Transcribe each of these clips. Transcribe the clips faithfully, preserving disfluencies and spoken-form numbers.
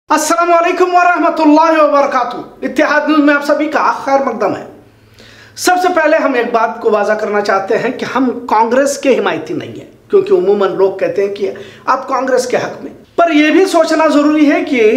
अस्सलामुअलैकुम वरहमतुल्लाहि वबरकातुहू। इत्तेहाद न्यूज़ में आप सभी का खैर मकदम है। सबसे पहले हम एक बात को वाज़ा करना चाहते हैं कि हम कांग्रेस के हिमायती नहीं हैं, क्योंकि उमूमन लोग कहते हैं कि आप कांग्रेस के हक में, पर यह भी सोचना ज़रूरी है कि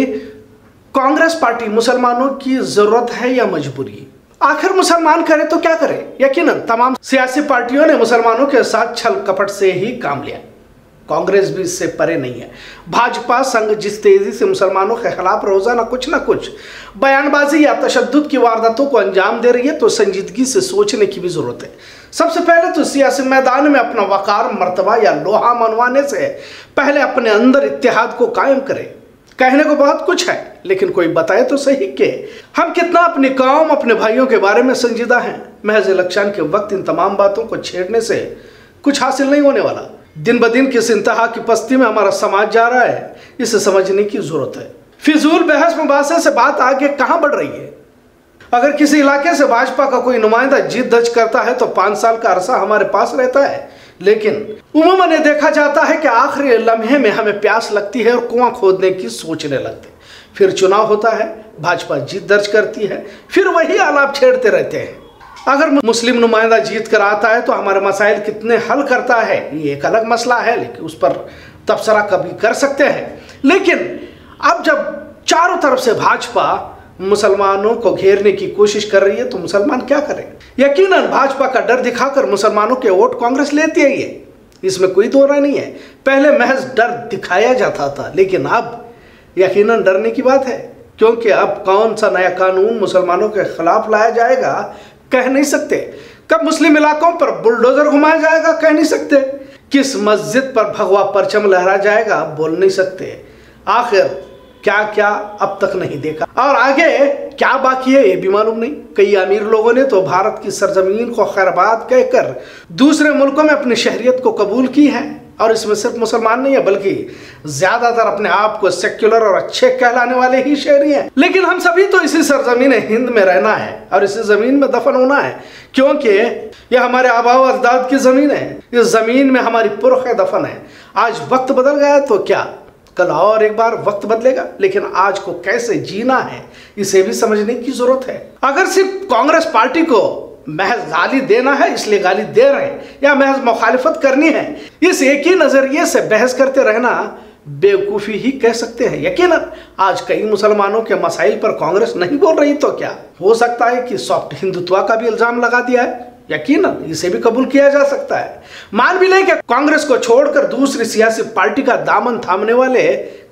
कांग्रेस पार्टी मुसलमानों की ज़रूरत है या मजबूरी। आखिर मुसलमान करे तो क्या करे। यकीनन तमाम सियासी पार्टियों ने मुसलमानों के साथ छल कपट से ही काम लिया, कांग्रेस भी इससे परे नहीं है। भाजपा संघ जिस तेजी से मुसलमानों के खिलाफ रोजाना कुछ ना कुछ बयानबाजी या तशद्दुद की वारदातों को अंजाम दे रही है, तो संजीदगी से सोचने की भी जरूरत है। सबसे पहले तो सियासी मैदान में अपना वकार, मर्तबा या लोहा मनवाने से पहले अपने अंदर इत्तेहाद को कायम करे। कहने को बहुत कुछ है, लेकिन कोई बताए तो सही कि हम कितना अपनी कौम, अपने भाइयों के बारे में संजीदा हैं। महज इलेक्शन के वक्त इन तमाम बातों को छेड़ने से कुछ हासिल नहीं होने वाला। दिन ब दिन किस इंतहा की पस्ती में हमारा समाज जा रहा है, इसे समझने की जरूरत है। फिजूल बहस मुबासे से बात आगे कहां बढ़ रही है। अगर किसी इलाके से भाजपा का कोई नुमाइंदा जीत दर्ज करता है तो पांच साल का अरसा हमारे पास रहता है, लेकिन उमूमन ये देखा जाता है कि आखिरी लम्हे में हमें प्यास लगती है और कुआं खोदने की सोचने लगते। फिर चुनाव होता है, भाजपा जीत दर्ज करती है, फिर वही आलाप छेड़ते रहते हैं। अगर मुस्लिम नुमाइंदा जीत कर आता है तो हमारे मसाइल कितने हल करता है, ये एक अलग मसला है, लेकिन उस पर तबसरा कभी कर सकते हैं। लेकिन अब जब चारों तरफ से भाजपा मुसलमानों को घेरने की कोशिश कर रही है तो मुसलमान क्या करें। यकीनन भाजपा का डर दिखाकर मुसलमानों के वोट कांग्रेस लेती है, ये इसमें कोई दो राय नहीं है। पहले महज डर दिखाया जाता था, लेकिन अब यकीनन डरने की बात है, क्योंकि अब कौन सा नया कानून मुसलमानों के खिलाफ लाया जाएगा कह नहीं सकते। कब मुस्लिम इलाकों पर बुलडोजर घुमाया जाएगा कह नहीं सकते। किस मस्जिद पर भगवा परचम लहरा जाएगा बोल नहीं सकते। आखिर क्या क्या अब तक नहीं देखा, और आगे क्या बाकी है ये भी मालूम नहीं। कई अमीर लोगों ने तो भारत की सरजमीन को खैरबाद कहकर दूसरे मुल्कों में अपनी शहरियत को कबूल की है, और इसमें सिर्फ मुसलमान नहीं है बल्कि ज्यादातर अपने आप को सेक्युलर और अच्छे कहलाने वाले ही शहरी हैं। लेकिन हम सभी तो इसी सरजमीन हिंद में रहना है और इसी जमीन में दफन होना है, क्योंकि यह हमारे आबा व अजदाद की जमीन है। इस जमीन में हमारी पुरख दफन है। आज वक्त बदल गया तो क्या कल और एक बार वक्त बदलेगा, लेकिन आज को कैसे जीना है इसे भी समझने की जरूरत है। अगर सिर्फ कांग्रेस पार्टी को महज गाली देना है इसलिए गाली दे रहे हैं, या महज मुखालिफत करनी है, इस एक ही नजरिए से बहस करते रहना बेवकूफ़ी ही कह सकते हैं। यकीनन आज कई मुसलमानों के मसाइल पर कांग्रेस नहीं बोल रही तो क्या हो सकता है कि सॉफ्ट हिंदुत्व का भी इल्जाम लगा दिया है। यकीनन इसे भी कबूल किया जा सकता है। मान भी लें कि कांग्रेस को छोड़कर दूसरी सियासी पार्टी का दामन थामने वाले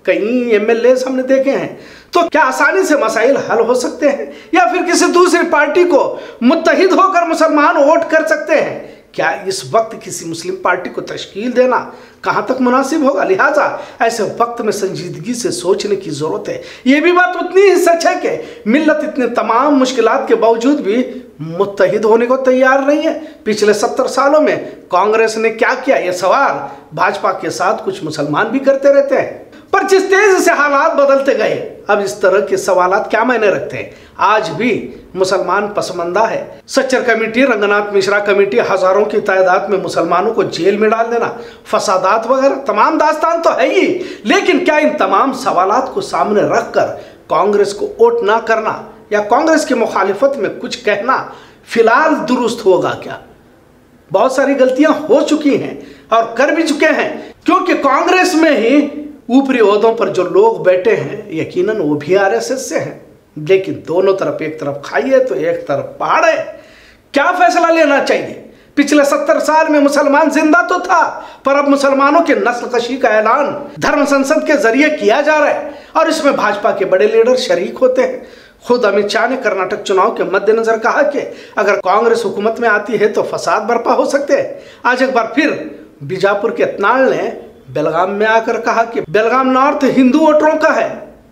कई एमएलए हमने देखे हैं, तो क्या आसानी से मसाइल हल हो सकते हैं, या फिर किसी दूसरी पार्टी को मुत्तहिद होकर मुसलमान वोट कर सकते हैं। क्या इस वक्त किसी मुस्लिम पार्टी को तश्कील देना कहां तक मुनासिब होगा। लिहाजा ऐसे वक्त में संजीदगी से सोचने की जरूरत है। यह भी बात उतनी ही सच है कि मिल्लत इतने तमाम मुश्किलात के बावजूद भी मुत्तहिद होने को तैयार नहीं है। पिछले सत्तर सालों में कांग्रेस ने क्या किया, यह सवाल भाजपा के साथ कुछ मुसलमान भी करते रहते हैं। पर जिस तेजी से हालात बदलते गए, अब इस तरह के सवालात क्या मायने रखते हैं। आज भी मुसलमान पसमंदा है। सच्चर कमेटी, रंगनाथ मिश्रा कमेटी, हजारों की तादाद में मुसलमानों को जेल में डाल देना, फसादात वगैरह तमाम दास्तान तो है ही, लेकिन क्या इन तमाम सवालात को सामने रखकर कांग्रेस को वोट ना करना या कांग्रेस की मुखालिफत में कुछ कहना फिलहाल दुरुस्त होगा क्या। बहुत सारी गलतियां हो चुकी हैं और कर भी चुके हैं, क्योंकि कांग्रेस में ही ऊपरी ओहदों पर जो लोग बैठे हैं यकीनन वो भी आरएसएस से हैं। लेकिन दोनों तरफ, एक तरफ खाई है तो एक तरफ पहाड़ है। क्या फैसला लेना चाहिए। पिछले सत्तर साल में मुसलमान जिंदा तो था, पर अब मुसलमानों के नस्ल कशी का ऐलान धर्म संसद के जरिए किया जा रहा है, और इसमें भाजपा के बड़े लीडर शरीक होते हैं। खुद अमित शाह ने कर्नाटक चुनाव के मद्देनजर कहा कि अगर कांग्रेस हुकूमत में आती है तो फसाद बर्पा हो सकते हैं। आज एक बार फिर बीजापुर के इतनाल ने बेलगाम में आकर कहा कि बेलगाम नॉर्थ हिंदू वोटरों का है।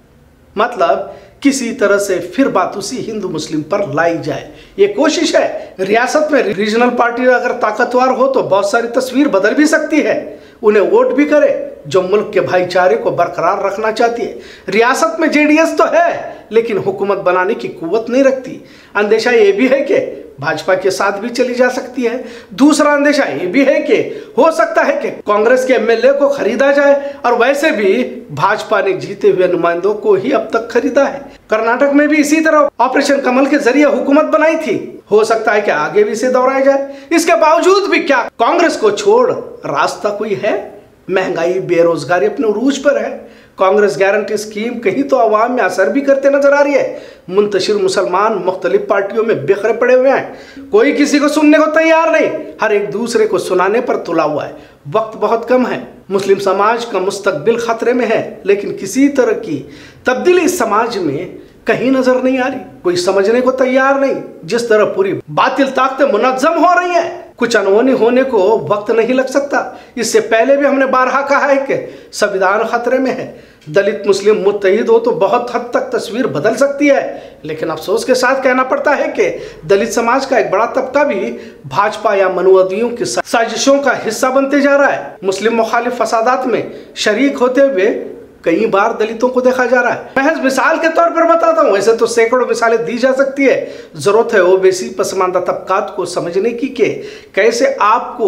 मतलब किसी तरह से फिर बात उसी हिंदू मुस्लिम पर लाई जाए, ये कोशिश है। रियासत में रीजनल पार्टी अगर ताकतवर हो तो बहुत सारी तस्वीर बदल भी सकती है। उन्हें वोट भी करे जो मुल्क के भाईचारे को बरकरार रखना चाहती है। रियासत में जेडीएस तो है, लेकिन हुकूमत बनाने की कुव्वत नहीं रखती। अंदेशा ये भी है कि भाजपा के साथ भी चली जा सकती है। दूसरा अंदेशा ये भी है कि हो सकता है कि कांग्रेस के एमएलए को खरीदा जाए, और वैसे भी भाजपा ने जीते हुए नुमाइंदों को ही अब तक खरीदा है। कर्नाटक में भी इसी तरह ऑपरेशन कमल के जरिए हुकूमत बनाई थी, हो सकता है कि आगे भी इसे दोहराया जाए। इसके बावजूद भी क्या कांग्रेस को छोड़ रास्ता कोई है? महंगाई, बेरोजगारी अपने उरूज पर है। कांग्रेस गारंटी स्कीम कहीं तो आवाम में असर भी करते नजर आ रही है। मुंतशिर मुसलमान मुख्तलिफ पार्टियों में बिखरे पड़े हुए हैं, कोई किसी को सुनने को तैयार नहीं, हर एक दूसरे को सुनाने पर तुला हुआ है। वक्त बहुत कम है, मुस्लिम समाज का मुस्तकबिल खतरे में है, लेकिन किसी तरह की तब्दीली इस समाज में कहीं नजर नहीं आ रही। कोई समझने को तैयार नहीं। जिस तरह पूरी बातिल ताकतें मुनज्जम हो रही हैं, कुछ अनहोनी होने को वक्त नहीं लग सकता। इससे पहले भी हमने बारहा कहा है कि संविधान खतरे में है। दलित मुस्लिम मुत्तहिद हो तो बहुत हद तक तस्वीर बदल सकती है, लेकिन अफसोस के साथ कहना पड़ता है कि दलित समाज का एक बड़ा तबका भी भाजपा या मनुवादियों की साजिशों का हिस्सा बनते जा रहा है। मुस्लिम मुखालिफ फसादात में शरीक होते हुए कई बार दलितों को देखा जा रहा है। महज मिसाल के तौर पर बताता हूँ, वैसे तो सैकड़ों मिसालें दी जा सकती है। जरूरत है ओबीसी पसमानदा तबकात को समझने की कि कैसे आपको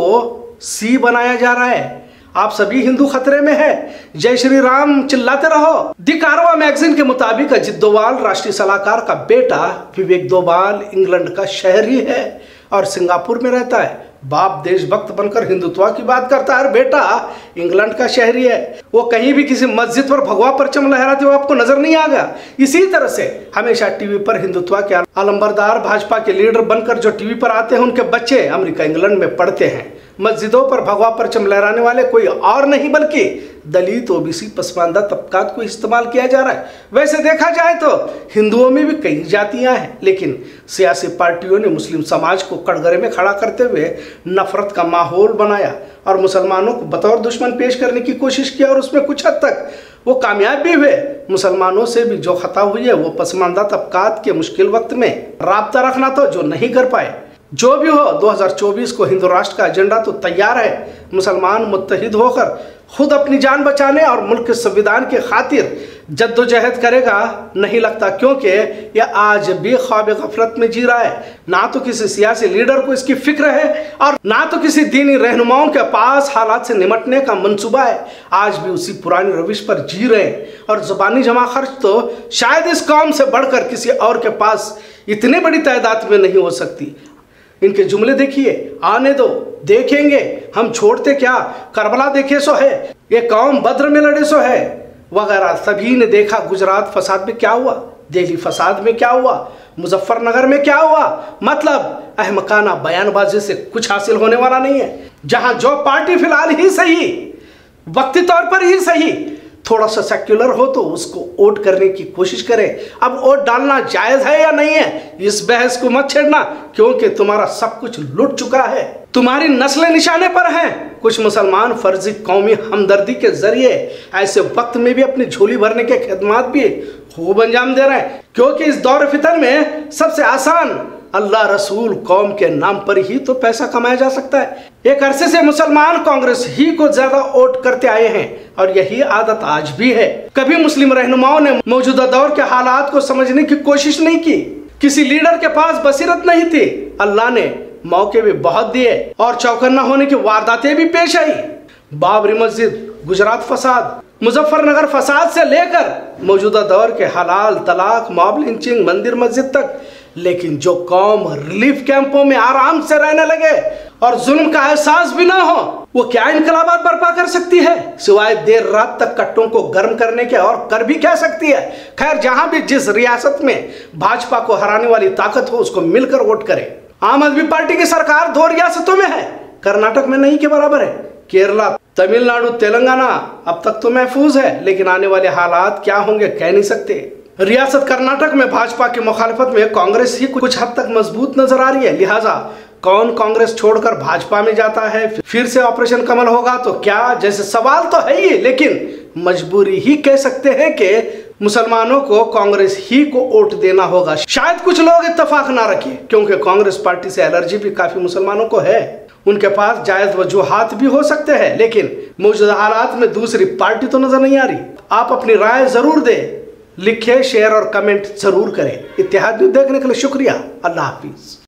सी बनाया जा रहा है। आप सभी हिंदू खतरे में है। जय श्री राम चिल्लाते रहो। दी कारवा मैगजीन के मुताबिक अजित डोभाल राष्ट्रीय सलाहकार का बेटा विवेक डोभाल इंग्लैंड का शहरी है और सिंगापुर में रहता है। बाप देशभक्त बनकर हिंदुत्व की बात करता है और बेटा इंग्लैंड का शहरी है। वो कहीं भी किसी मस्जिद पर भगवा परचम लहराते हुए आपको नजर नहीं आएगा। इसी तरह से हमेशा टीवी पर हिंदुत्व के अलंबरदार भाजपा के लीडर बनकर जो टीवी पर आते हैं, उनके बच्चे अमेरिका इंग्लैंड में पढ़ते हैं। मस्जिदों पर भगवा परचम लहराने वाले कोई और नहीं बल्कि दलित, ओबीसी, पसमानदा तबकात को इस्तेमाल किया जा रहा है। वैसे देखा जाए तो हिंदुओं में भी कई जातियां हैं, लेकिन सियासी पार्टियों ने मुस्लिम समाज को कटघरे में खड़ा करते हुए नफरत का माहौल बनाया और मुसलमानों को बतौर दुश्मन पेश करने की कोशिश की, और उसमें कुछ हद तक वो कामयाब भी हुए। मुसलमानों से भी जो खता हुई है वो पसमानदा तबकात के मुश्किल वक्त में राब्ता रखना तो जो नहीं कर पाए। जो भी हो, दो हज़ार चौबीस को हिंदू राष्ट्र का एजेंडा तो तैयार है। मुसलमान मुत्तहिद होकर खुद अपनी जान बचाने और मुल्क के संविधान के खातिर जद्दोजहद करेगा नहीं लगता, क्योंकि यह आज भी ख्वाब गफलत में जी रहा है। ना तो किसी सियासी लीडर को इसकी फिक्र है और ना तो किसी दीनी रहनुमाओं के पास हालात से निमटने का मंसूबा है। आज भी उसी पुरानी रविश पर जी रहे हैं और जुबानी जमा खर्च तो शायद इस कौम से बढ़कर किसी और के पास इतनी बड़ी तादाद में नहीं हो सकती। इनके जुमले देखिए, आने दो देखेंगे, हम छोड़ते क्या, करबला देखे सो है, ये कौम बद्र में लड़े सो है, वगैरह। सभी ने देखा गुजरात फसाद में क्या हुआ, दिल्ली फसाद में क्या हुआ, मुजफ्फरनगर में क्या हुआ। मतलब अहमकाना बयानबाजी से कुछ हासिल होने वाला नहीं है। जहां जो पार्टी फिलहाल ही सही, वक्ती तौर पर ही सही, थोड़ा सा सेक्युलर हो तो उसको वोट करने की कोशिश करें। अब वोट डालना जायज है या नहीं है, इस बहस को मत छेड़ना, क्योंकि तुम्हारा सब कुछ लुट चुका है, तुम्हारी नस्लें निशाने पर हैं। कुछ मुसलमान फर्जी कौमी हमदर्दी के जरिए ऐसे वक्त में भी अपनी झोली भरने के खिदमात भी खूब अंजाम दे रहे हैं, क्योंकि इस दौर फितन में सबसे आसान अल्लाह रसूल कौम के नाम पर ही तो पैसा कमाया जा सकता है। एक अरसे से मुसलमान कांग्रेस ही को ज्यादा वोट करते आए हैं और यही आदत आज भी है। कभी मुस्लिम रहनुमाओं ने मौजूदा दौर के हालात को समझने की कोशिश नहीं की। किसी लीडर के पास बसीरत नहीं थी। अल्लाह ने मौके भी बहुत दिए और चौकन्ना होने की वारदातें भी पेश आई। बाबरी मस्जिद, गुजरात फसाद, मुजफ्फरनगर फसाद से लेकर मौजूदा दौर के हलाल तलाक, मॉब लिंचिंग, मंदिर मस्जिद तक। लेकिन जो कौम रिलीफ कैंपों में आराम से रहने लगे और जुल्म का एहसास भी ना हो, वो क्या इनकलाबात बर्पा कर सकती है सिवाय देर रात तक कट्टों को गर्म करने के, और कर भी क्या सकती है। खैर, जहां भी जिस रियासत में भाजपा को हराने वाली ताकत हो उसको मिलकर वोट करें। आम आदमी पार्टी की सरकार दो रियासतों में है, कर्नाटक में नहीं के बराबर है। केरला, तमिलनाडु, तेलंगाना अब तक तो महफूज है, लेकिन आने वाले हालात क्या होंगे कह नहीं सकते। रियासत कर्नाटक में भाजपा की मुखालिफत में कांग्रेस ही कुछ हद तक मजबूत नजर आ रही है। लिहाजा कौन कांग्रेस छोड़कर भाजपा में जाता है, फिर से ऑपरेशन कमल होगा तो क्या, जैसे सवाल तो है ही, लेकिन मजबूरी ही कह सकते हैं कि मुसलमानों को कांग्रेस ही को वोट देना होगा। शायद कुछ लोग इत्तेफाक ना रखें, क्योंकि कांग्रेस पार्टी से एलर्जी भी काफी मुसलमानों को है। उनके पास जायज वजूहात भी हो सकते हैं, लेकिन मौजूदा हालात में दूसरी पार्टी तो नजर नहीं आ रही। आप अपनी राय जरूर दें, लिखें, शेयर और कमेंट जरूर करें। इत्तेहाद न्यूज़ देखने के लिए शुक्रिया। अल्लाह हाफिज।